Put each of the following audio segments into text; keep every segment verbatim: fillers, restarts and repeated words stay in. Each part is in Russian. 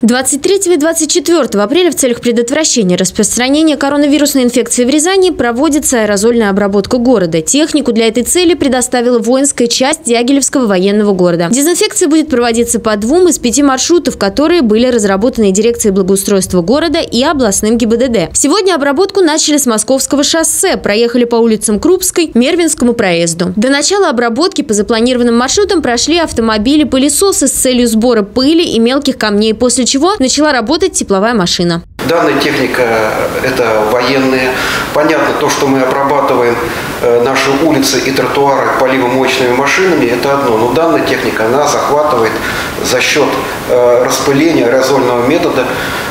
двадцать третьего и двадцать четвёртого апреля в целях предотвращения распространения коронавирусной инфекции в Рязани проводится аэрозольная обработка города. Технику для этой цели предоставила воинская часть Дягилевского военного города. Дезинфекция будет проводиться по двум из пяти маршрутов, которые были разработаны дирекцией благоустройства города и областным ГИБДД. Сегодня обработку начали с Московского шоссе, проехали по улицам Крупской, Мервинскому проезду. До начала обработки по запланированным маршрутам прошли автомобили-пылесосы с целью сбора пыли и мелких камней, после чего начала работать тепловая машина. Данная техника – это военные. Понятно, то, что мы обрабатываем наши улицы и тротуары поливомоечными машинами, это одно. Но данная техника, она захватывает за счет распыления аэрозольного метода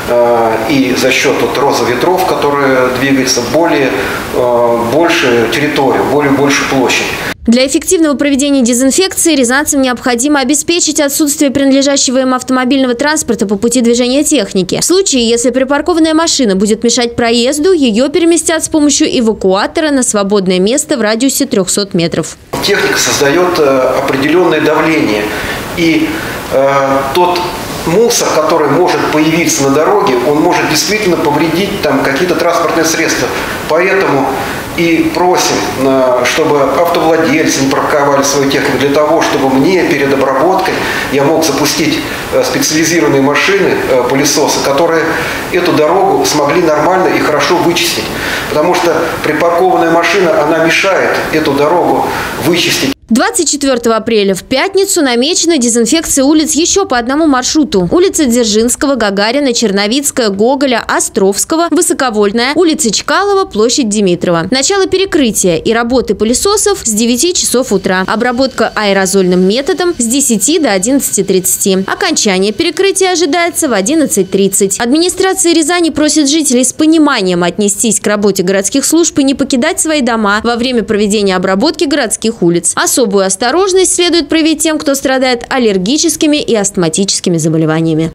и за счет вот роза ветров, которые двигаются, более большую территорию, более большую площадь. Для эффективного проведения дезинфекции рязанцам необходимо обеспечить отсутствие принадлежащего им автомобильного транспорта по пути движения техники. В случае, если припаркованная машина будет мешать проезду, ее переместят с помощью эвакуатора на свободное место в радиусе трёхсот метров. Техника создает определенное давление, и э, тот мусор, который может появиться на дороге, он может действительно повредить там какие-то транспортные средства. Поэтому и просим, чтобы автовладельцы не парковали свою технику, для того, чтобы мне перед обработкой я мог запустить специализированные машины, пылесосы, которые эту дорогу смогли нормально и хорошо вычистить. Потому что припаркованная машина, она мешает эту дорогу вычистить. двадцать четвёртого апреля в пятницу намечена дезинфекция улиц еще по одному маршруту. Улица Дзержинского, Гагарина, Черновицкая, Гоголя, Островского, Высоковольтная, улица Чкалова, площадь Димитрова. Начало перекрытия и работы пылесосов с девяти часов утра. Обработка аэрозольным методом с десяти до одиннадцати тридцати. Окончание перекрытия ожидается в одиннадцать тридцать. Администрация Рязани просит жителей с пониманием отнестись к работе городских служб и не покидать свои дома во время проведения обработки городских улиц. Особую осторожность следует проявить тем, кто страдает аллергическими и астматическими заболеваниями.